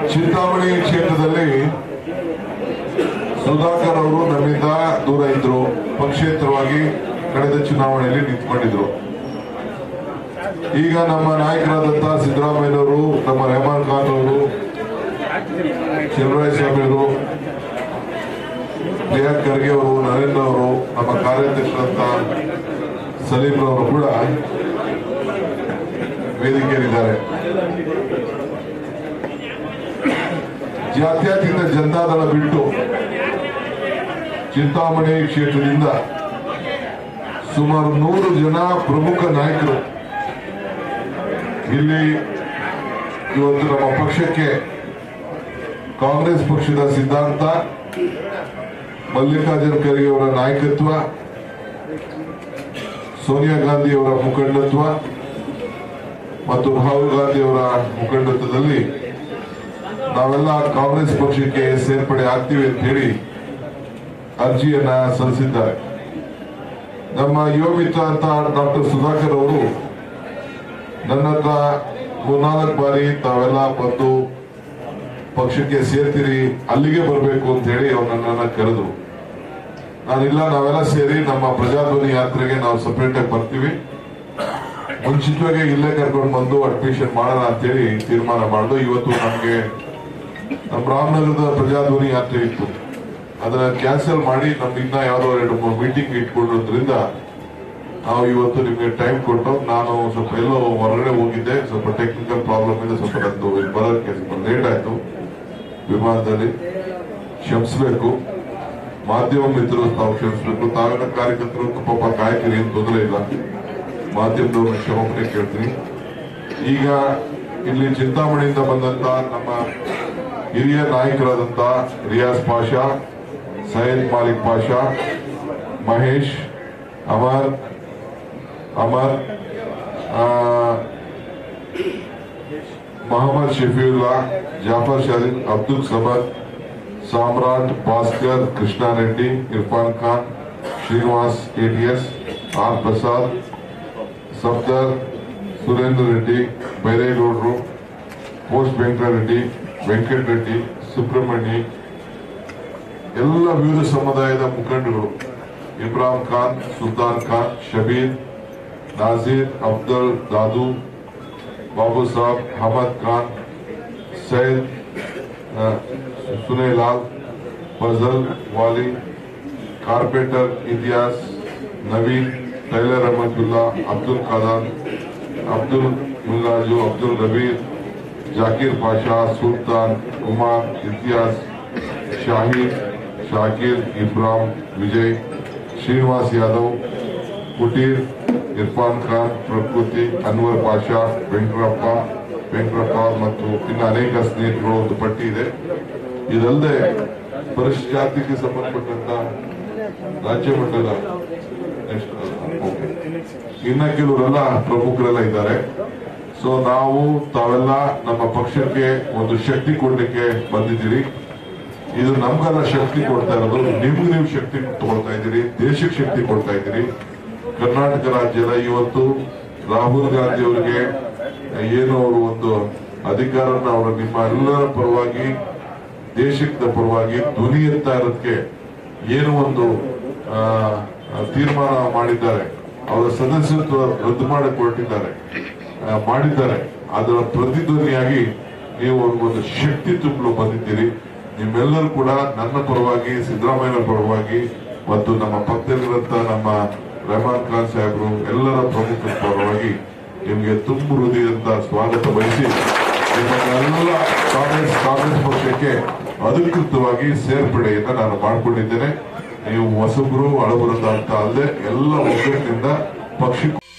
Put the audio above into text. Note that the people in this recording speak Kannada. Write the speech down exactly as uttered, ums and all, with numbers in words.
ಚಿಂತಾಮಣಿ ಕ್ಷೇತ್ರದಲ್ಲಿ ಸುಧಾಕರ್ ಅವರು ನಮ್ಮಿಂದ ದೂರ ಇದ್ರು, ಪಕ್ಷೇತರವಾಗಿ ಕಳೆದ ಚುನಾವಣೆಯಲ್ಲಿ ನಿಂತ್ಕೊಂಡಿದ್ರು. ಈಗ ನಮ್ಮ ನಾಯಕರಾದಂತಹ ಸಿದ್ದರಾಮಯ್ಯನವರು, ನಮ್ಮ ರೆಹಮಾನ್ ಖಾನ್ ಅವರು, ಚಲುವರಾಯಸ್ವಾಮಿ ಅವರು, ಪ್ರಿಯಾಂಕ್ ಖರ್ಗೆ ಅವರು, ನರೇಂದ್ರ ಅವರು, ನಮ್ಮ ಕಾರ್ಯಾಧ್ಯಕ್ಷರಂತ ಸಲೀಂ ಅವರು ಕೂಡ ವೇದಿಕೆಯಲ್ಲಿದ್ದಾರೆ. ಜಾತ್ಯತೀತ ಜನತಾದಳ ಬಿಟ್ಟು ಚಿಂತಾಮಣಿ ಕ್ಷೇತ್ರದಿಂದ ಸುಮಾರು ನೂರು ಜನ ಪ್ರಮುಖ ನಾಯಕರು ಇಲ್ಲಿ ಇವತ್ತು ನಮ್ಮ ಪಕ್ಷಕ್ಕೆ ಕಾಂಗ್ರೆಸ್ ಪಕ್ಷದ ಸಿದ್ಧಾಂತ, ಮಲ್ಲಿಕಾರ್ಜುನ ಖರ್ಗೆ ಅವರ ನಾಯಕತ್ವ, ಸೋನಿಯಾ ಗಾಂಧಿ ಅವರ ಮುಖಂಡತ್ವ ಮತ್ತು ರಾಹುಲ್ ಗಾಂಧಿ ಅವರ ಮುಖಂಡತ್ವದಲ್ಲಿ ನಾವೆಲ್ಲ ಕಾಂಗ್ರೆಸ್ ಪಕ್ಷಕ್ಕೆ ಸೇರ್ಪಡೆ ಆಗ್ತೀವಿ ಅಂತ ಹೇಳಿ ಅರ್ಜಿಯನ್ನ ಸಲ್ಲಿಸಿದ್ದಾರೆ. ನಮ್ಮ ಯುವ ಮಿತ್ರ ಅಂತ ಡಾಕ್ಟರ್ ಸುಧಾಕರ್ ಅವರು ನನ್ನ ಹತ್ರ ಮೂರ್ನಾಲ್ಕು ಬಾರಿ ತಾವೆಲ್ಲ ಬಂದು ಪಕ್ಷಕ್ಕೆ ಸೇರ್ತೀರಿ, ಅಲ್ಲಿಗೆ ಬರಬೇಕು ಅಂತ ಹೇಳಿ ಅವ್ರು ನನ್ನನ್ನ ಕರೆದ್ರು. ನಾನಿಲ್ಲ, ನಾವೆಲ್ಲ ಸೇರಿ ನಮ್ಮ ಪ್ರಜಾಧ್ವನಿ ಯಾತ್ರೆಗೆ ನಾವು ಸಪರೇಟ್ ಆಗಿ ಬರ್ತೀವಿ, ಮುಂಚಿತವಾಗಿ ಇಲ್ಲೇ ಕರ್ಕೊಂಡು ಬಂದು ಅಡ್ಮಿಷನ್ ಮಾಡೋಣ ಅಂತೇಳಿ ತೀರ್ಮಾನ ಮಾಡಿದ್ರು. ಇವತ್ತು ನಮ್ಗೆ ನಮ್ಮ ರಾಮನಗರದ ಪ್ರಜಾಧ್ವನಿ ಯಾತ್ರೆ ಇತ್ತು, ಅದನ್ನ ಕ್ಯಾನ್ಸಲ್ ಮಾಡಿ ನಮ್ಗೆ ಇನ್ನ ಯಾವ್ದೋ ಎರಡು ಮೂರು ಮೀಟಿಂಗ್ ಇಟ್ಕೊಂಡಿರೋದ್ರಿಂದ ನಾವು ಇವತ್ತು ನಿಮ್ಗೆ ಟೈಮ್ ಕೊಟ್ಟು, ನಾನು ಸ್ವಲ್ಪ ಎಲ್ಲೋ ಹೊರಗಡೆ ಹೋಗಿದ್ದೆ, ಸ್ವಲ್ಪ ಟೆಕ್ನಿಕಲ್ ಪ್ರಾಬ್ಲಮ್ ಇಂದ ಸ್ವಲ್ಪ ನಂದು ಬರೋದಕ್ಕೆ ಸ್ವಲ್ಪ ಲೇಟ್ ಆಯ್ತು ವಿಮಾನದಲ್ಲಿ, ಕ್ಷಮಿಸಬೇಕು. ಮಾಧ್ಯಮ ಮಿತ್ರರು ತಾವು ಕ್ಷಮಿಸಬೇಕು, ತಾವೆಲ್ಲ ಕಾರ್ಯಕರ್ತರು ಪಾಪ ಕಾಯ್ತೀರಿ, ಏನು ತೊಂದರೆ ಇಲ್ಲ, ಮಾಧ್ಯಮದವ್ರನ್ನ ಕ್ಷಮಾಪಣೆ ಕೇಳ್ತೀನಿ. ಈಗ ಇಲ್ಲಿ ಚಿಂತಾಮಣಿಯಿಂದ ಬಂದಂತ ನಮ್ಮ ಹಿರಿಯ ನಾಯಕರಾದಂತ ರಿಯಾಜ್ ಪಾಷಾ, ಸೈಯದ್ ಮಾಲಿಕ್ ಪಾಷಾ, ಮಹೇಶ್, ಅಮರ್ ಅಮರ್ ಮೊಹಮ್ಮದ್ ಶಫೀವುಲ್ಲಾ, ಜಾಫರ್ ಶರೀಫ್, ಅಬ್ದುಲ್ ಸಮದ್, ಸಾಮ್ರಾಟ್, ಭಾಸ್ಕರ್, ಕೃಷ್ಣಾರೆಡ್ಡಿ, ಇರ್ಫಾನ್ ಖಾನ್, ಶ್ರೀನಿವಾಸ್ ಎಟಿಎಸ್, ಆರ್ ಪ್ರಸಾದ್, ಸಫ್ದರ್, ಸುರೇಂದ್ರ ರೆಡ್ಡಿ, ಬೈರೇಗೌಡರು, ಪೋಸ್ಟ್ ವೆಂಕಟರೆಡ್ಡಿ, ವೆಂಕಟ ರೆಡ್ಡಿ, ಸುಬ್ರಹ್ಮಣ್ಯ, ಎಲ್ಲ ವಿವಿಧ ಸಮುದಾಯದ ಮುಖಂಡರು, ಇಮ್ರಾನ್ ಖಾನ್, ಸುಲ್ತಾನ್ ಖಾನ್, ಶಬೀರ್, ನಾಜೀರ್, ಅಫ್ಜಲ್, ದಾದು, ಬಾಬು ಸಾಬ್, ಅಹಮದ್ ಖಾನ್, ಸೈಯದ್, ಸುನೇಲಾಲ್, ಫಜಲ್, ವಾಲಿ, ಕಾರ್ಪೆಂಟರ್ ಇತಿಯಾಸ್, ನವೀನ್, ಟೈಲರ್ ಅಹಮದುಲ್ಲಾ, ಅಬ್ದುಲ್ ಖಾದರ್, ಅಬ್ದುಲ್ ಮುಲ್ಲಾಜು, ಅಬ್ದುಲ್ ರಬೀರ್, ಜಾಕೀರ್ ಪಾಷಾ, ಸುಲ್ತಾನ್, ಕುಮಾರ್, ಇತಿಯಾಸ್, ಶಾಹೀದ್, ಶಾಕಿರ್, ಇಬ್ರಾಹಿಂ, ವಿಜಯ್, ಶ್ರೀನಿವಾಸ್ ಯಾದವ್, ಕುಟೀರ್, ಇರ್ಫಾನ್ ಖಾನ್, ಪ್ರಕೃತಿ, ಅನ್ವರ್ ಪಾಷಾ, ವೆಂಕಟಪ್ಪ ವೆಂಕಟಪ್ಪ ಮತ್ತು ಇನ್ನು ಅನೇಕ ಸ್ನೇಹಿತರು ಒಂದು ಪಟ್ಟಿ ಇದೆ. ಇದಲ್ಲದೆ ಪರಿಶಿಷ್ಟ ಜಾತಿಗೆ ಸಂಬಂಧಪಟ್ಟಂತ ರಾಜ್ಯ ಮಟ್ಟದ ಇನ್ನ ಕೆಲವರೆಲ್ಲ ಪ್ರಮುಖರೆಲ್ಲ ಇದ್ದಾರೆ. ಸೊ ನಾವು ತಾವೆಲ್ಲ ನಮ್ಮ ಪಕ್ಷಕ್ಕೆ ಒಂದು ಶಕ್ತಿ ಕೊಡ್ಲಿಕ್ಕೆ ಬಂದಿದ್ದೀರಿ. ಇದು ನಮ್ಗೆಲ್ಲ ಶಕ್ತಿ ಕೊಡ್ತಾ ಇರೋದು, ನಿಮ್ಗೆ ನೀವು ಶಕ್ತಿ ತಗೊಳ್ತಾ ಇದ್ದೀರಿ, ದೇಶಕ್ಕೆ ಶಕ್ತಿ ಕೊಡ್ತಾ ಇದ್ದೀರಿ. ಕರ್ನಾಟಕ ರಾಜ್ಯದ ಇವತ್ತು ರಾಹುಲ್ ಗಾಂಧಿ ಅವರಿಗೆ ಏನು ಅವರು ಒಂದು ಅಧಿಕಾರನ ಅವರು ನಿಮ್ಮ ಎಲ್ಲರ ಪರವಾಗಿ, ದೇಶದ ಪರವಾಗಿ ಧ್ವನಿ ಎತ್ತಾ ಇರೋದಕ್ಕೆ ಏನು ಒಂದು ತೀರ್ಮಾನ ಮಾಡಿದ್ದಾರೆ, ಅವರ ಸದಸ್ಯತ್ವ ರದ್ದು ಮಾಡಿ ಕೊಟ್ಟಿದ್ದಾರೆ ಮಾಡಿದ್ದಾರೆ ಅದರ ಪ್ರತಿಧ್ವನಿಯಾಗಿ ನೀವು ಒಂದು ಶಕ್ತಿ ತುಂಬಲು ಬಂದಿದ್ದೀರಿ. ನಿಮ್ಮೆಲ್ಲರೂ ಕೂಡ ನನ್ನ ಪರವಾಗಿ, ಸಿದ್ದರಾಮಯ್ಯ ಪರವಾಗಿ ಮತ್ತು ನಮ್ಮ ಪಕ್ಕದಲ್ಲಿರುವಂತ ನಮ್ಮ ರೆಹಮಾನ್ ಖಾನ್ ಸಾಹೇಬರು ಎಲ್ಲರ ಪ್ರಮುಖರ ಪರವಾಗಿ ನಿಮಗೆ ತುಂಬ ಹೃದಯದ ಸ್ವಾಗತ ಬಯಸಿ ನಿಮ್ಮನ್ನೆಲ್ಲ ಕಾಂಗ್ರೆಸ್ ಕಾಂಗ್ರೆಸ್ ಪಕ್ಷಕ್ಕೆ ಅಧಿಕೃತವಾಗಿ ಸೇರ್ಪಡೆಯನ್ನ ನಾನು ಮಾಡಿಕೊಂಡಿದ್ದೇನೆ. ನೀವು ಹೊಸಬರು ಹಳಬರು ಅಂತ ಅಲ್ಲದೆ ಎಲ್ಲ ಒಗ್ಗಟ್ಟಿನಿಂದ ಪಕ್ಷ